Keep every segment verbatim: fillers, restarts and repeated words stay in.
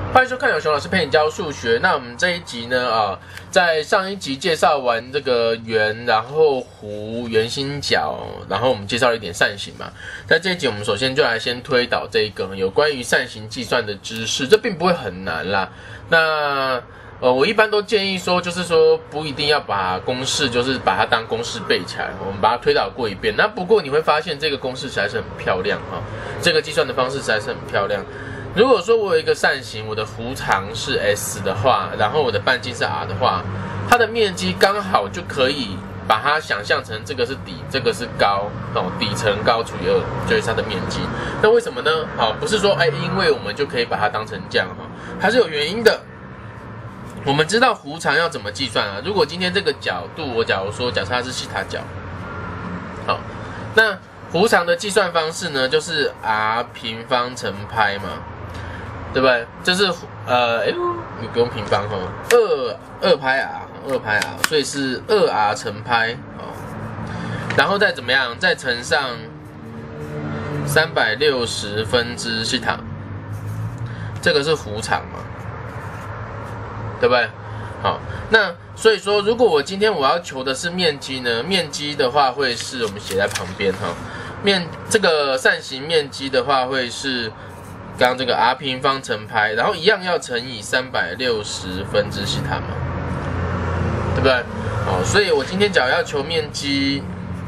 欢迎收看有熊老师陪你教数学。那我们这一集呢，啊，在上一集介绍完这个圆，然后弧、圆心角，然后我们介绍了一点扇形嘛。在这一集，我们首先就来先推导这个有关于扇形计算的知识，这并不会很难啦。那呃，我一般都建议说，就是说不一定要把公式，就是把它当公式背起来，我们把它推导过一遍。那不过你会发现这个公式实在是很漂亮哈，这个计算的方式实在是很漂亮。如果说我有一个扇形，我的弧长是 S 的话，然后我的半径是 R 的话，它的面积刚好就可以把它想象成这个是底，这个是高哦，底乘高除以二就是它的面积。那为什么呢？好，不是说哎，因为我们就可以把它当成这样哈，它是有原因的。我们知道弧长要怎么计算啊？如果今天这个角度，我假如说假设它是西塔角，好，那弧长的计算方式呢，就是 r 平方乘派嘛。对不对？这是呃，哎呦，你不用平方哈，二二派 r， 二派 r， 所以是二 r 乘派哦，然后再怎么样，再乘上三百六十分之西塔，这个是弧长嘛，对不对？好，那所以说，如果我今天我要求的是面积呢，面积的话会是我们写在旁边哈，面这个扇形面积的话会是。刚刚这个 r 平方乘派，然后一样要乘以三百六十分之西塔嘛，对不对？好，所以我今天假如要求面积，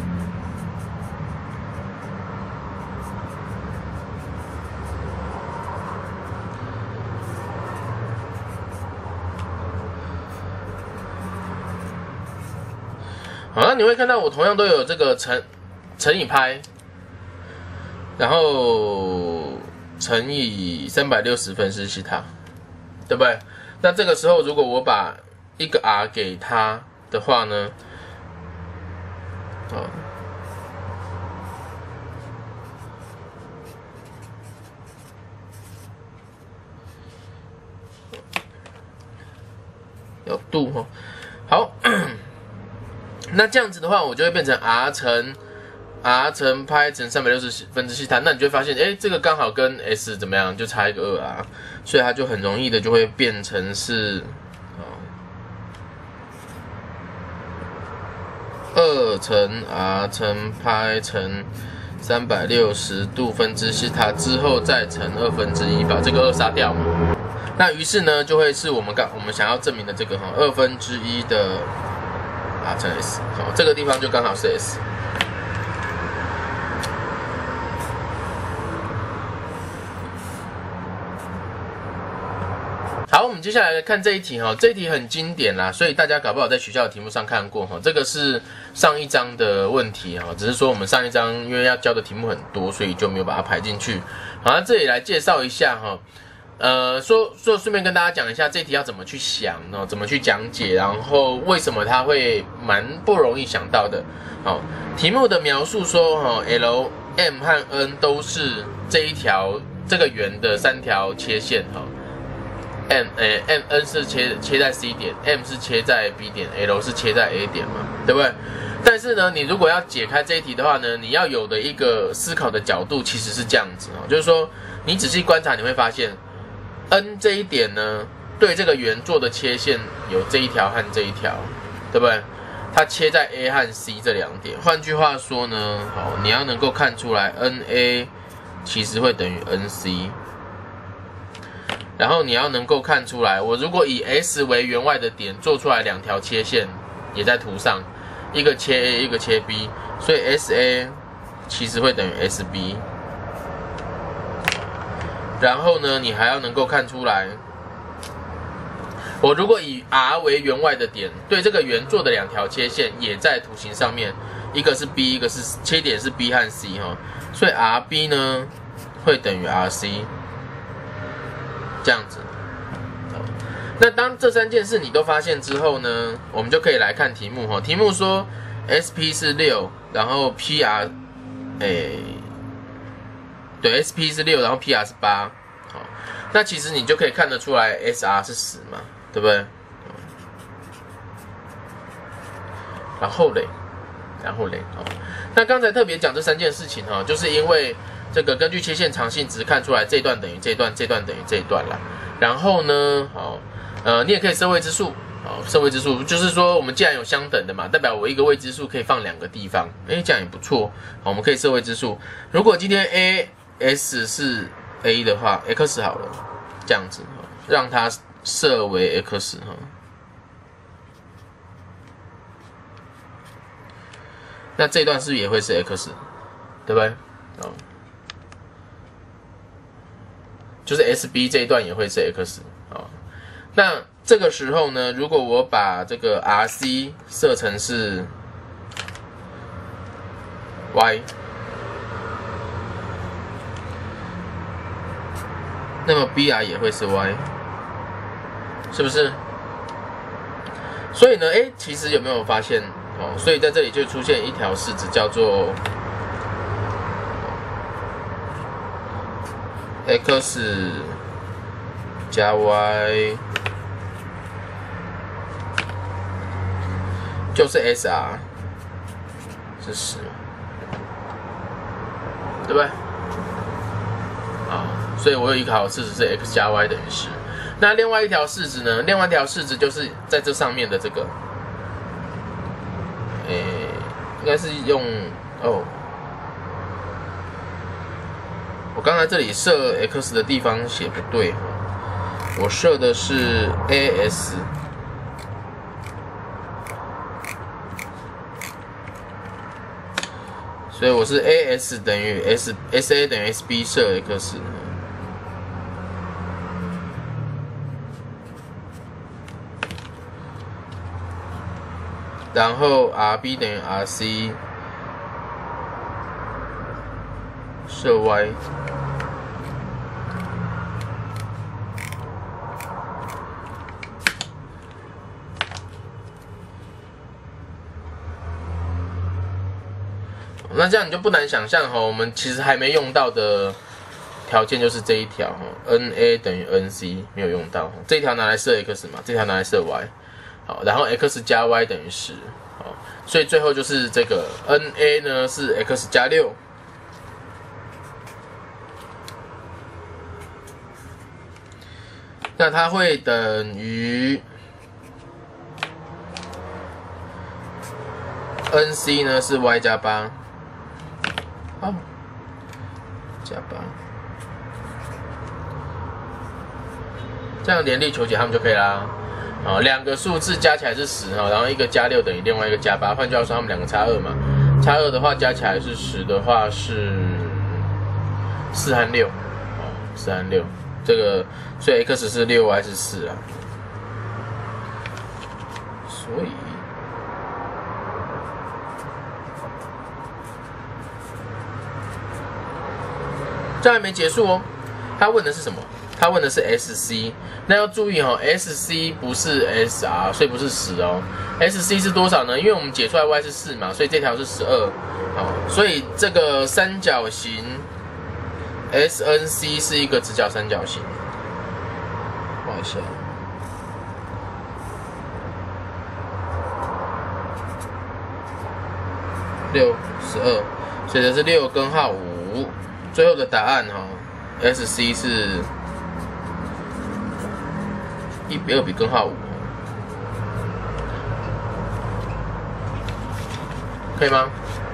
好，那你会看到我同样都有这个乘乘以派，然后。乘以三百六十分之西塔，对不对？那这个时候，如果我把一个 r 给它的话呢，哦，有度哈，好，那这样子的话，我就会变成 r 乘。r 乘派乘三百六十分之西塔，那你就会发现，哎，这个刚好跟 s 怎么样，就差一个二 r， 所以它就很容易的就会变成是，二乘 r 乘派乘三百六十度分之西塔之后再乘二分之一，把这个二杀掉嘛。那于是呢，就会是我们刚我们想要证明的这个哈，二分之一的 r 乘 s， 好，这个地方就刚好是 s。好，我们接下来看这一题哈，这一题很经典啦，所以大家搞不好在学校的题目上看过哈。这个是上一章的问题哈，只是说我们上一章因为要教的题目很多，所以就没有把它排进去。好，那这里来介绍一下哈，呃，说说顺便跟大家讲一下这一题要怎么去想哦，怎么去讲解，然后为什么它会蛮不容易想到的。好，题目的描述说哈 ，L、M 和 N 都是这一条这个圆的三条切线哈。M 诶 M N 是切切在 C 点 ，M 是切在 B 点 ，L 是切在 A 点嘛，对不对？但是呢，你如果要解开这一题的话呢，你要有的一个思考的角度其实是这样子哦，就是说你仔细观察，你会发现 N 这一点呢，对这个圆做的切线有这一条和这一条，对不对？它切在 A 和 C 这两点。换句话说呢，好，你要能够看出来 N A 其实会等于 N C。然后你要能够看出来，我如果以 S 为圆外的点做出来两条切线，也在图上，一个切 A， 一个切 B， 所以 S A 其实会等于 S B。然后呢，你还要能够看出来，我如果以 R 为圆外的点，对这个圆做的两条切线也在图形上面，一个是 B， 一个是切点是 B 和 C 哈，所以 R B 呢会等于 R C。这样子，那当这三件事你都发现之后呢，我们就可以来看题目哈。题目说 S P 是六，然后 P R， 诶，对 ，S P 是六，然后 P R 是八，好，那其实你就可以看得出来 S R 是十嘛，对不对？然后嘞，然后嘞，哦，那刚才特别讲这三件事情哈，就是因为这个根据切线长性值看出来这一段等于这一段，这一段等于这一段啦。 然后呢，好，呃，你也可以设未知数。好，设未知数就是说，我们既然有相等的嘛，代表我一个未知数可以放两个地方，哎，这样也不错。好，我们可以设未知数。如果今天 A S 是 A 的话 ，X 好了，这样子，让它设为 X 哈。那这一段是不是也会是 X， 对不对？哦，就是 S B 这一段也会是 X 啊。那这个时候呢，如果我把这个 R C 设成是 Y， 那么 B R 也会是 Y， 是不是？所以呢，哎，其实有没有发现哦？所以在这里就出现一条式子，叫做 X 加 Y。就是 S R 是十，对不对？好，所以我有一个好式子是 x 加 y 等于十。那另外一条式子呢？另外一条式子就是在这上面的这个，诶，应该是用哦，我刚才这里设 x 的地方写不对，我设的是 A S。所以我是 A S 等于 S S A 等于 S B 设 X， 然后 R B 等于 R C 设 Y。那这样你就不难想象哈，我们其实还没用到的条件就是这一条哈 ，N A 等于 N C 没有用到，这一条拿来设 X 嘛，这条拿来设 Y， 好，然后 X 加 Y 等于十，好，所以最后就是这个 N A 呢是 X 加六，那它会等于 N C 呢是 Y 加八。哦，加八，这样联立求解他们就可以啦。啊，两个数字加起来是十哈，然后一个加六等于另外一个加八，换句话说，他们两个差二嘛。差二的话加起来是十的话是四和六，哦，四和六，这个所以 x 是六 y 是四啊，所以。这还没结束哦，他问的是什么？他问的是 S C， 那要注意哦 ，S C 不是 S R， 所以不是十哦。S C 是多少呢？因为我们解出来 y 是四嘛，所以这条是十二。好，所以这个三角形 S N C 是一个直角三角形。画一下。六十二，所以这是六根号五。最后的答案哈 ，S C 是一比二比根号五，可以吗？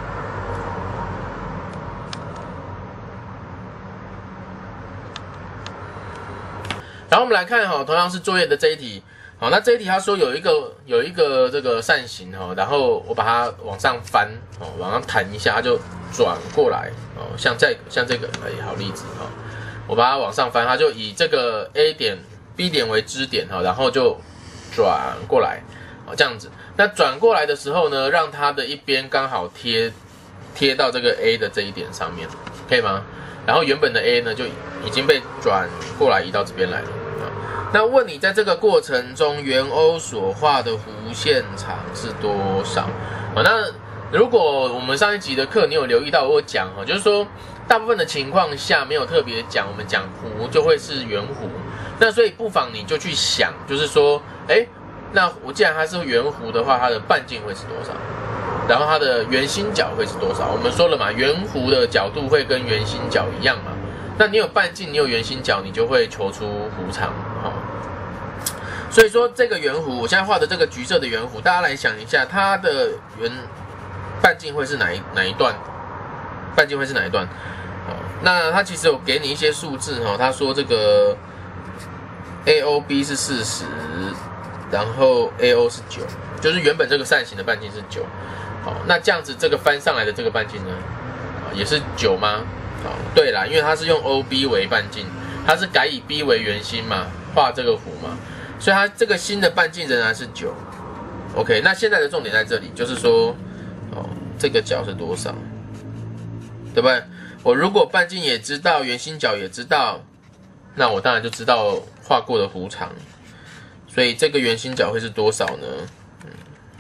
然后我们来看哈，同样是作业的这一题，好，那这一题他说有一个有一个这个扇形哈，然后我把它往上翻哦，往上弹一下，它就转过来哦，像这像这个哎，好例子哈，我把它往上翻，它就以这个 A 点 B 点为支点哈，然后就转过来哦，这样子。那转过来的时候呢，让它的一边刚好贴贴到这个 A 的这一点上面，可以吗？然后原本的 A 呢就已经被转过来移到这边来了。那问你在这个过程中，圆 O 所画的弧线长是多少？啊，那如果我们上一集的课你有留意到我有讲哈，就是说大部分的情况下没有特别讲，我们讲弧就会是圆弧。那所以不妨你就去想，就是说，哎，那我既然它是圆弧的话，它的半径会是多少？然后它的圆心角会是多少？我们说了嘛，圆弧的角度会跟圆心角一样嘛。 那你有半径，你有圆心角，你就会求出弧长，好、哦。所以说这个圆弧，我现在画的这个橘色的圆弧，大家来想一下，它的圆半径会是哪一哪一段？半径会是哪一段？好，那它其实有给你一些数字哈，他说这个 A O B 是四十，然后 A O 是九，就是原本这个扇形的半径是九。好，那这样子这个翻上来的这个半径呢，也是九吗？好，对啦，因为它是用 O B 为半径，它是改以 B 为圆心嘛，画这个弧嘛，所以它这个新的半径仍然是九。OK， 那现在的重点在这里，就是说，哦，这个角是多少？对不对？我如果半径也知道，圆心角也知道，那我当然就知道画过的弧长。所以这个圆心角会是多少呢？嗯，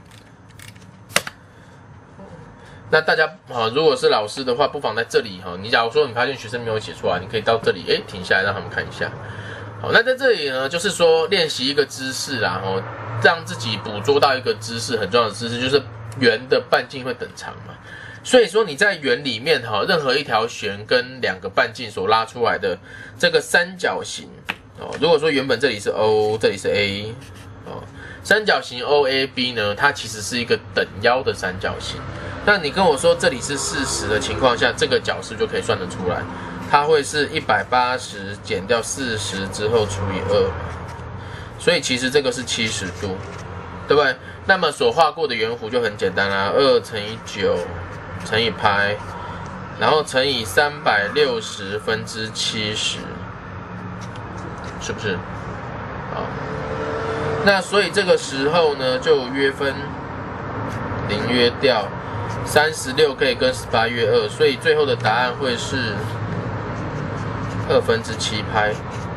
那大家好，如果是老师的话，不妨在这里哈，你假如说你发现学生没有写出来，你可以到这里，哎，停下来让他们看一下。好，那在这里呢，就是说练习一个知识啦，哈，让自己捕捉到一个知识，很重要的知识就是圆的半径会等长嘛。所以说你在圆里面哈，任何一条弦跟两个半径所拉出来的这个三角形哦，如果说原本这里是 O， 这里是 A 哦，三角形 O A B 呢，它其实是一个等腰的三角形。那你跟我说这里是四十的情况下，这个角是不是就可以算得出来？它会是一百八十减掉四十之后除以二，所以其实这个是七十度，对不对？那么所画过的圆弧就很简单啦，二乘以九。乘以派，然后乘以三百六十分之七十，是不是？好，那所以这个时候呢，就约分零约掉，三十六可以跟十八约二，所以最后的答案会是二分之七派。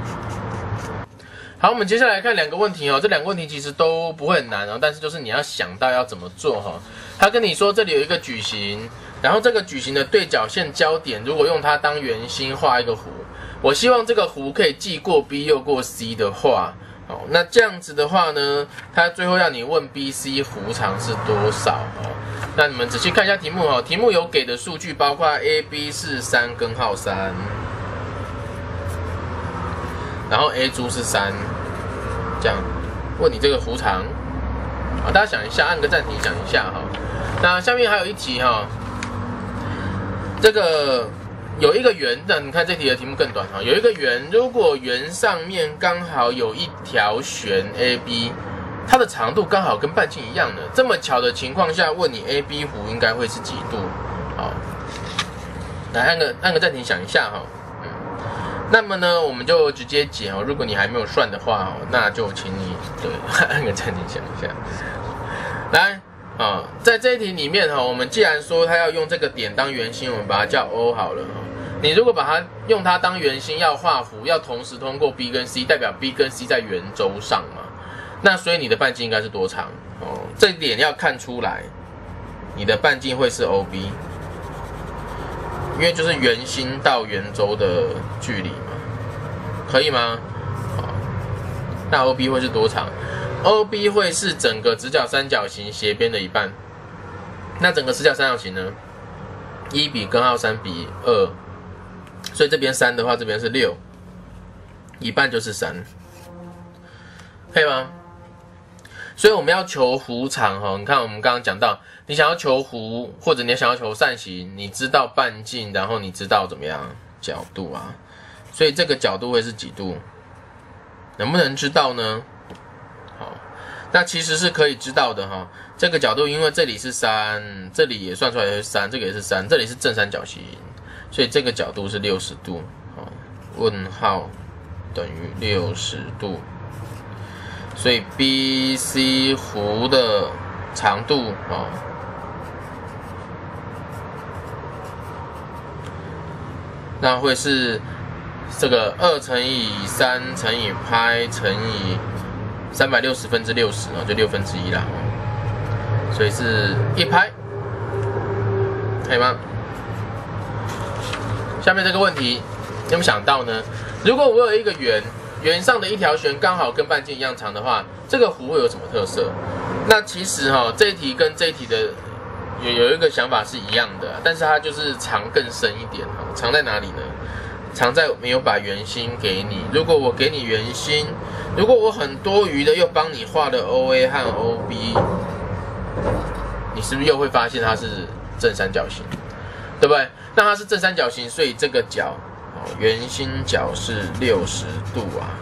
好，我们接下来看两个问题哦，这两个问题其实都不会很难哦，但是就是你要想到要怎么做哈、哦。他跟你说这里有一个矩形，然后这个矩形的对角线交点，如果用它当圆心画一个弧，我希望这个弧可以既过 B 又过 C 的话，哦，那这样子的话呢，他最后要你问 B C 弧长是多少哦？那你们仔细看一下题目哦，题目有给的数据包括 A B 是三根号三。然后 A 珠是三，这样问你这个弧长，好，大家想一下，按个暂停想一下哈。那下面还有一题哈，这个有一个圆，那你看这题的题目更短哈，有一个圆，如果圆上面刚好有一条弦 A B， 它的长度刚好跟半径一样的，这么巧的情况下，问你 A B 弧应该会是几度？好，来按个按个暂停想一下哈。那么呢，我们就直接解哦。如果你还没有算的话哦，那就请你对按个暂停想一下。来啊，在这一题里面哈，我们既然说它要用这个点当圆心，我们把它叫 O 好了。你如果把它用它当圆心，要画弧，要同时通过 B 跟 C， 代表 B 跟 C 在圆周上嘛。那所以你的半径应该是多长哦？这点要看出来，你的半径会是 O B。因为就是圆心到圆周的距离嘛，可以吗？好，那 O B 会是多长 ？O B 会是整个直角三角形斜边的一半。那整个直角三角形呢？一比根号三比二，所以这边三的话，这边是六，一半就是三，可以吗？所以我们要求弧长哈，你看我们刚刚讲到，你想要求弧，或者你想要求扇形，你知道半径，然后你知道怎么样角度啊，所以这个角度会是几度？能不能知道呢？好，那其实是可以知道的哈。这个角度，因为这里是三，这里也算出来是三，这个也是三，这里是正三角形，所以这个角度是六十度。好，问号等于六十度。所以 B C 弧的长度哦，那会是这个二乘以三乘以派乘以三百六十分之六十哦，就六分之一啦。所以是一派，可以吗？下面这个问题，你有没有想到呢？如果我有一个圆。圆上的一条弦刚好跟半径一样长的话，这个弧会有什么特色？那其实哈、哦，这一题跟这一题的有有一个想法是一样的，但是它就是长更深一点哈。长在哪里呢？ 藏在没有把圆心给你。如果我给你圆心，如果我很多余的又帮你画了 O A 和 O B， 你是不是又会发现它是正三角形，对不对？那它是正三角形，所以这个角，圆心角是六十度啊，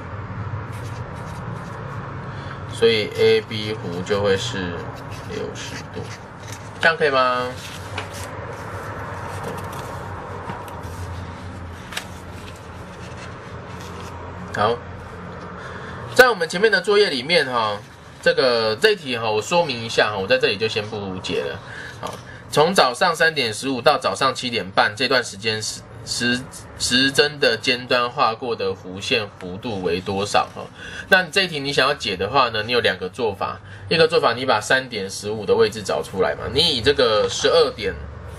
所以 A B 弧就会是六十度，这样可以吗？好，在我们前面的作业里面哈，这个这一题哈，我说明一下哈，我在这里就先不解了。好，从早上三点十五到早上七点半这段时间时时时针的尖端画过的弧线弧度为多少哈？那这一题你想要解的话呢，你有两个做法，一个做法你把三点十五的位置找出来嘛，你以这个十二点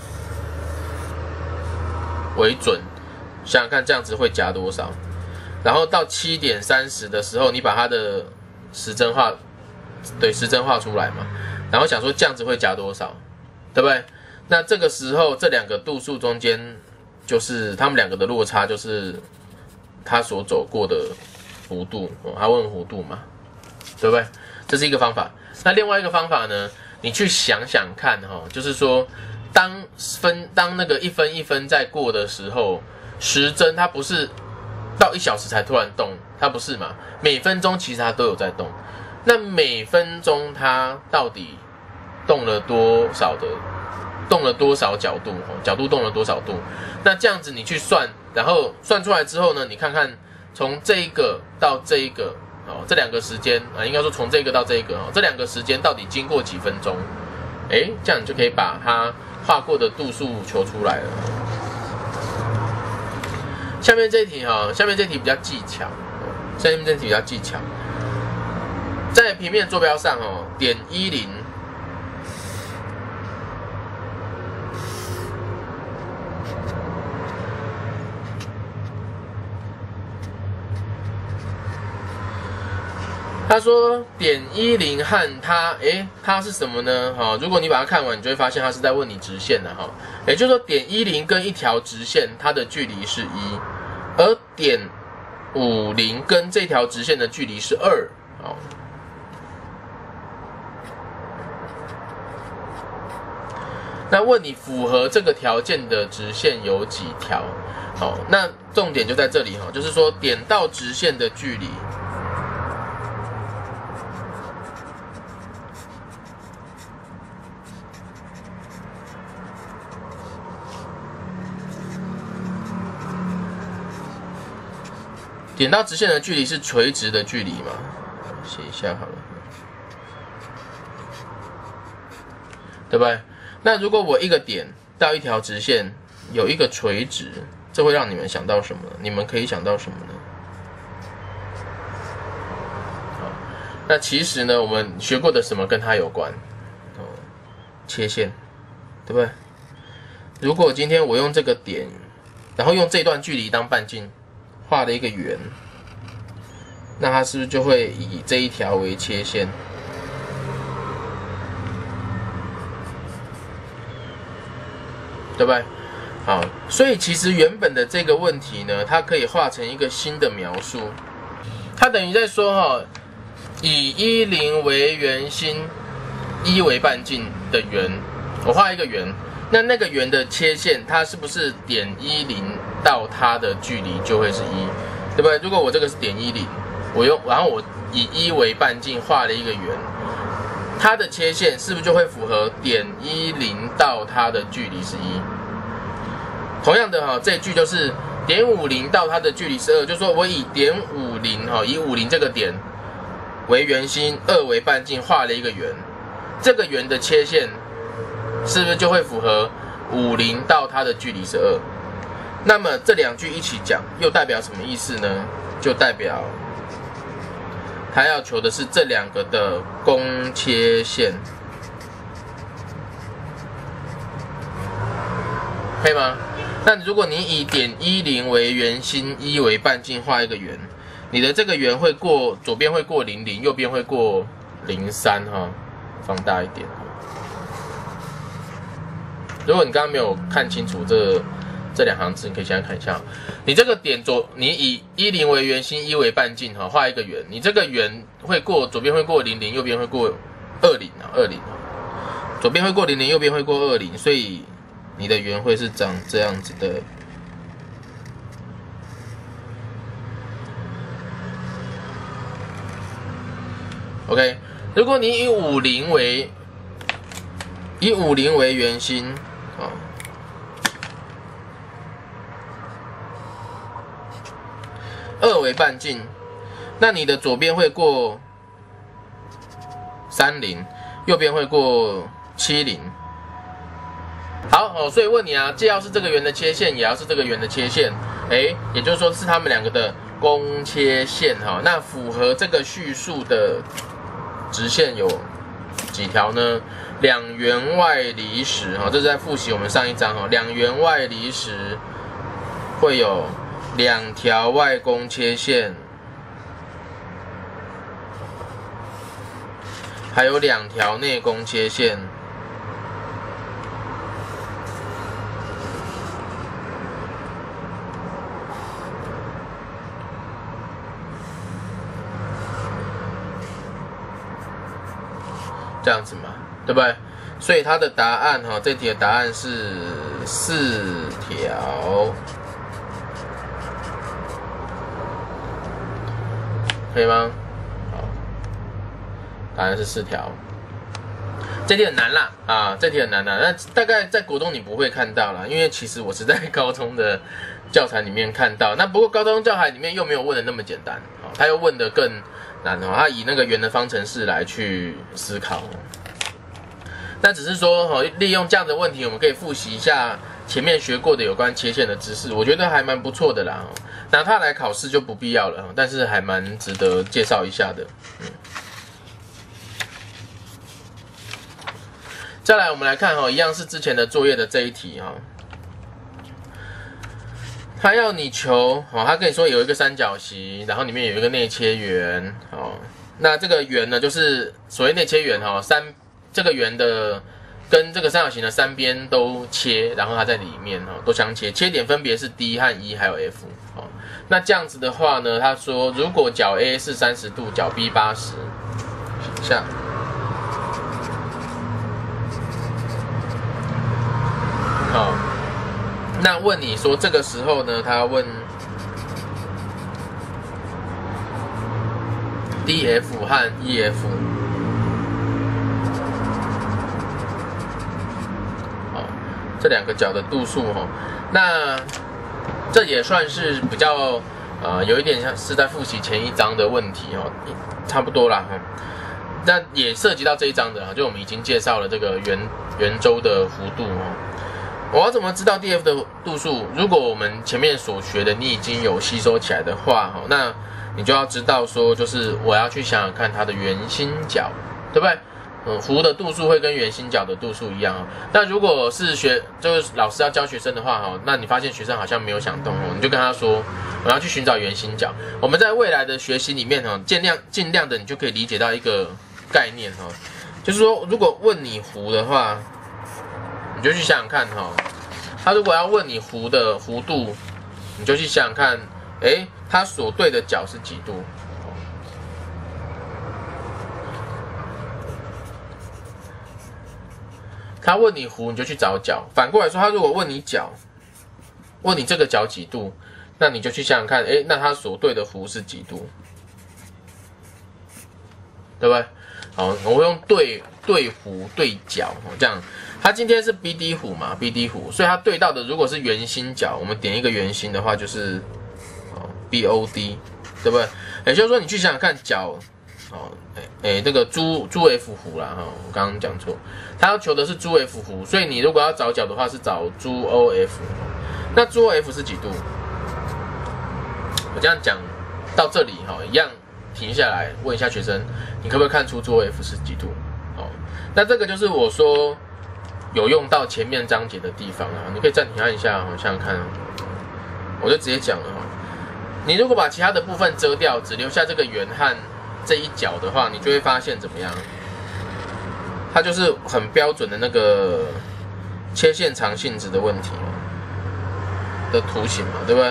为准，想想看这样子会夹多少。然后到七点三十的时候，你把它的时针画，对，时针画出来嘛。然后想说这样子会夹多少，对不对？那这个时候这两个度数中间，就是他们两个的落差，就是他所走过的弧度。哦，他问弧度嘛，对不对？这是一个方法。那另外一个方法呢，你去想想看哈，哦，就是说，当分当那个一分一分在过的时候，时针它不是到一小时才突然动，它不是嘛？每分钟其实它都有在动。那每分钟它到底动了多少的，动了多少角度？角度动了多少度？那这样子你去算，然后算出来之后呢，你看看从这一个到这一个，哦，这两个时间啊，应该说从这个到这个，哦，这两个时间到底经过几分钟？哎，这样你就可以把它画过的度数求出来了。下面这一题哈，下面这一题比较技巧，下面这一题比较技巧，在平面坐标上哦，点一零，他说点一零和它，诶，它是什么呢？哈，如果你把它看完，你就会发现它是在问你直线的哈。也就是说，点一零跟一条直线，它的距离是一，而点五零跟这条直线的距离是二。好，那问你符合这个条件的直线有几条？好，那重点就在这里哈，就是说点到直线的距离。点到直线的距离是垂直的距离嘛？写一下好了，对不对？那如果我一个点到一条直线有一个垂直，这会让你们想到什么呢？你们可以想到什么呢？好，那其实呢，我们学过的什么跟它有关？哦，切线，对不对？如果今天我用这个点，然后用这段距离当半径，画了一个圆，那它是不是就会以这一条为切线？对不对？好，所以其实原本的这个问题呢，它可以画成一个新的描述。它等于在说哈，以一零为圆心，一为半径的圆，我画一个圆，那那个圆的切线，它是不是点一零到它的距离就会是一，对不对？如果我这个是点一零，我用然后我以一为半径画了一个圆，它的切线是不是就会符合点一零到它的距离是一？同样的哈，这一句就是点五零到它的距离是二，就是说我以点五零哈，以五零这个点为圆心，二为半径画了一个圆，这个圆的切线是不是就会符合五零到它的距离是二？那么这两句一起讲，又代表什么意思呢？就代表他要求的是这两个的公切线，可以吗？那如果你以点一零为圆心，一为半径画一个圆，你的这个圆会过左边会过零零，右边会过零三哈，放大一点。如果你刚刚没有看清楚这这两行字你可以先看一下。你这个点左，你以一零为圆心，一为半径，哈，画一个圆。你这个圆会过左边会过零零，右边会过二零啊，二零。左边会过零零，右边会过二零，所以你的圆会是长这样子的。OK， 如果你以五零为以五零为圆心啊，二为半径，那你的左边会过三零，右边会过七零。好哦，所以问你啊，既要是这个圆的切线，也要是这个圆的切线，哎，也就是说是它们两个的公切线哈。那符合这个叙述的直线有几条呢？两圆外离时哈，这是在复习我们上一章哈。两圆外离时会有两条外公切线，还有两条内公切线。这样子嘛，对不对？所以它的答案哈，这题的答案是四条，可以吗？好，答案是四条。这题很难啦，啊，这题很难啦。那大概在国中你不会看到啦，因为其实我是在高中的教材里面看到。那不过高中教材里面又没有问的那么简单，啊，他又问的更难哦，他以那个圆的方程式来去思考。那只是说哦，利用这样的问题，我们可以复习一下前面学过的有关切线的知识，我觉得还蛮不错的啦。拿它来考试就不必要了，但是还蛮值得介绍一下的。嗯。再来，我们来看哈，一样是之前的作业的这一题哈。他要你求哦，他跟你说有一个三角形，然后里面有一个内切圆哦。那这个圆呢，就是所谓内切圆哈，三这个圆的跟这个三角形的三边都切，然后它在里面哈都相切，切点分别是 D 和 E 还有 F 哦。那这样子的话呢，他说如果角 A 是三十度，角 B 八十，下。好，那问你说这个时候呢，他问 D F 和 E F， 好，这两个角的度数哈，那这也算是比较呃有一点像是在复习前一章的问题哦，差不多啦哈。那也涉及到这一章的，就我们已经介绍了这个圆圆周的弧度哦。我要怎么知道 D F 的度数？如果我们前面所学的你已经有吸收起来的话，那你就要知道说，就是我要去想想看它的圆心角，对不对？嗯，弧的度数会跟圆心角的度数一样。那如果是学，就是老师要教学生的话，那你发现学生好像没有想动哦，你就跟他说，我要去寻找圆心角。我们在未来的学习里面哈，尽量尽量的你就可以理解到一个概念哈，就是说，如果问你弧的话，你就去想想看哈，他如果要问你弧的弧度，你就去想想看，哎，它所对的角是几度？他问你弧，你就去找角。反过来说，他如果问你角，问你这个角几度，那你就去想想看，哎，那他所对的弧是几度？对不对？好，我会用对对弧对角这样。它今天是 B D 弧嘛 ，B D 弧，所以它对到的如果是圆心角，我们点一个圆心的话就是哦 B O D， 对不对？也就是说你去想想看角，哦，哎哎这个珠珠 F 弧啦哈，我刚刚讲错，它要求的是珠 F 弧，所以你如果要找角的话是找珠 O F， 那珠 O F 是几度？我这样讲到这里哈，一样停下来问一下学生，你可不可以看出珠 O F 是几度？哦，那这个就是我说。有用到前面章节的地方啊，你可以暂停按一下，想想看，我就直接讲了哈。你如果把其他的部分遮掉，只留下这个圆和这一角的话，你就会发现怎么样？它就是很标准的那个切线长性质的问题。 的图形嘛，对不对？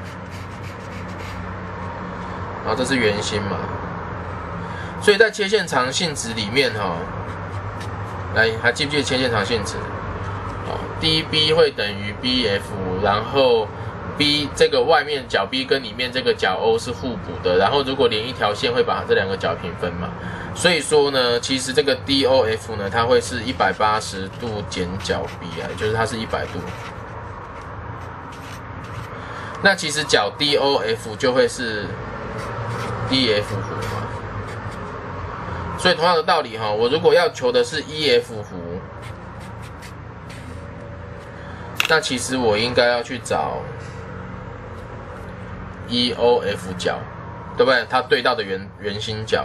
然后这是圆心嘛，所以在切线长性质里面哈、哦，来还记不记得切线长性质？哦 ，D B 会等于 B F， 然后 B 这个外面角 B 跟里面这个角 O 是互补的，然后如果连一条线会把这两个角平分嘛，所以说呢，其实这个 D O F 呢，它会是一百八十度减角 B 啊，就是它是一百度。那其实角 D O F 就会是 D F 弧嘛，所以同样的道理哈，我如果要求的是 E F 弧，那其实我应该要去找 E O F 角，对不对？它对到的圆圆心角。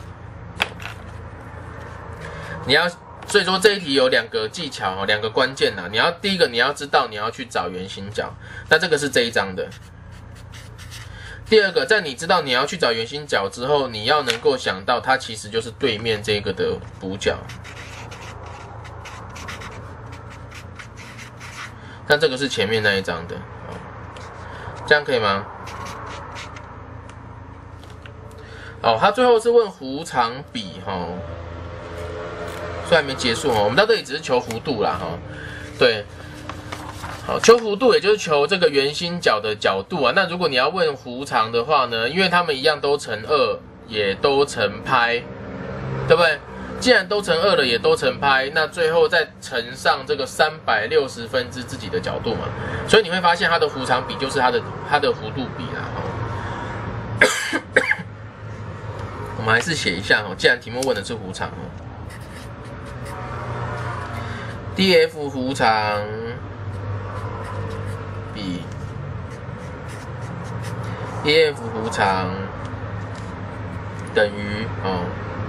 你要，所以说这一题有两个技巧哦，两个关键呐。你要第一个你要知道你要去找圆心角，那这个是这一章的。第二个，在你知道你要去找圆心角之后，你要能够想到它其实就是对面这个的补角。那这个是前面那一张的，这样可以吗？哦，他最后是问弧长比哈。哦虽然还没结束哦，我们到这里只是求弧度啦哈，对，好，求弧度也就是求这个圆心角的角度啊。那如果你要问弧长的话呢，因为它们一样都乘二，也都乘拍，对不对？既然都乘二了，也都乘拍，那最后再乘上这个三百六十分之自己的角度嘛，所以你会发现它的弧长比就是它的它的弧度比啦。我们还是写一下哦，既然题目问的是弧长哦。D F 弧长比 E F 弧长等于哦，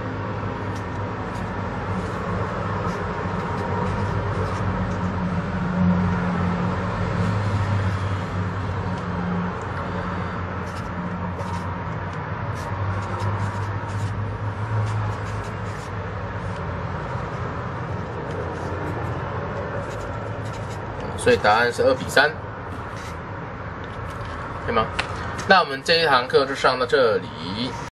所以答案是二比三，对吗？那我们这一堂课就上到这里。